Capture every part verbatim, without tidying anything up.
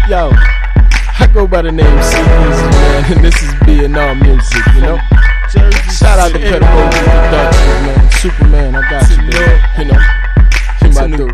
Yo, I go by the name C Easy, man, and this is B and R Music, you know? Shout out to Credible Productions, man. Superman, I got you, man. You know, you my dude.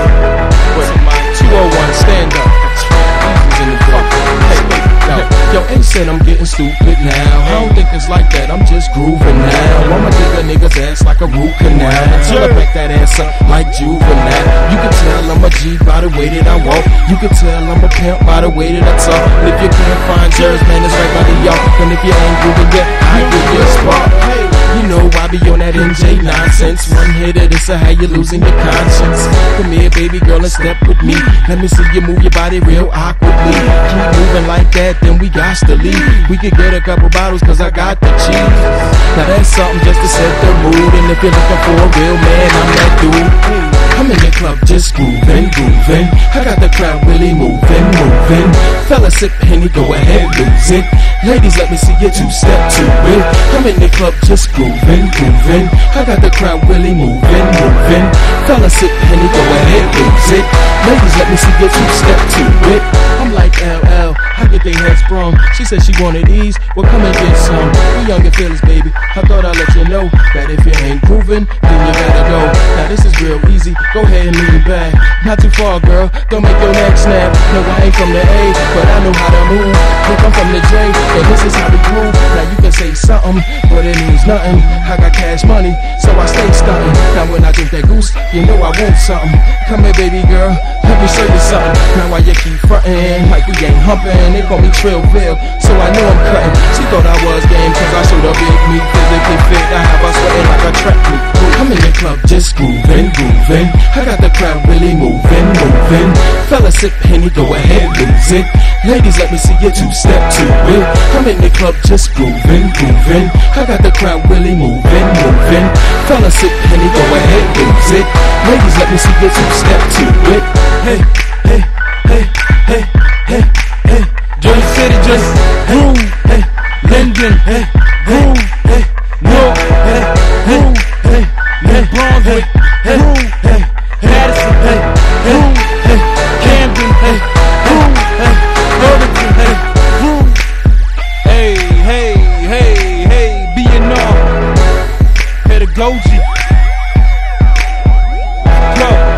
two oh one, stand up. Easy's in the building. Yo, yo, ain't said I'm getting stupid now. I don't think it's like that, I'm just grooving now. I'ma dig a nigga's ass like a root canal until I back that ass up like juvenile. You can tell I'm a G by the way that I walk. You can tell I'm a pimp by the way that I talk. And if you can't find yours, man, it's right by the y'all. And if you ain't grooving yet, I give you a spot. You know I be on that N J nonsense. One hit of this, or how you losing your conscience. Come here, baby girl, and step with me. Let me see you move your body real awkwardly. Keep moving like that, then we got to leave. We could get a couple bottles, cause I got the cheese. Now that's something just to set the mood. And if you're looking for a real man, I'm that dude. I'm in the club just grooving, grooving. I got the crowd really moving, moving. Fella sip Henny, go ahead, lose it. Ladies, let me see you two-step to it. I'm in the club just grooving, grooving. I got the crowd really moving, moving. Fella sip Henny, go ahead, lose it. Ladies, let me see you two-step to it. I'm like L L, I get they head sprung. She said she wanted these, well come and get some. We young and fearless, baby. I thought I'd let you know that if you ain't grooving, then you gotta go. Now this is real easy, go ahead and lean it back. Not too far, girl, don't make your neck snap. No, I ain't from the A, but I know how to move. Look, I'm from the J, and this is how we groove. Now you can say something, but it means nothing. I got cash money, so I stay stunting. Now when I drink that goose, you know I want something. Come here, baby girl, let me show you something. Now why you keep frontin' like we ain't humpin'? They call me Trillville, so I know I'm cutting. She thought I was game, cause I showed her big meat, physically fit. I have her sweating like a track meet. I'm in the club just grooving, grooving. I got the crowd really moving, moving. Fella sip Henny, go ahead, lose it. Ladies, let me see you two-step to it. I'm in the club just grooving, grooving. I got the crowd really moving, moving. Fella sip Henny, go ahead, lose it. Ladies, let me see you two-step to it. Hey, hey, hey, hey, hey, hey. Jersey City just groove, hey. Linden, hey, groove, hey. York, hey, hey, hey, New Brunswick, hey, hey, Madison, hey, groove, hey, Camden, hey, groove, hey, Irvington, hey, groove. Hey, hey, hey, hey, B and R, Pedagogy. Go.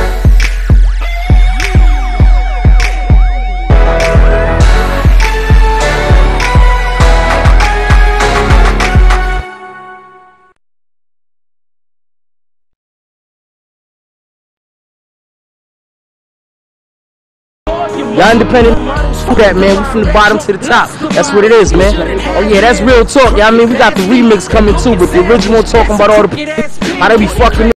Y'all independent, that man, we from the bottom to the top. That's what it is, man. Oh yeah, that's real talk. Y'all, I mean, we got the remix coming too, but the original talking about all the how they be fucking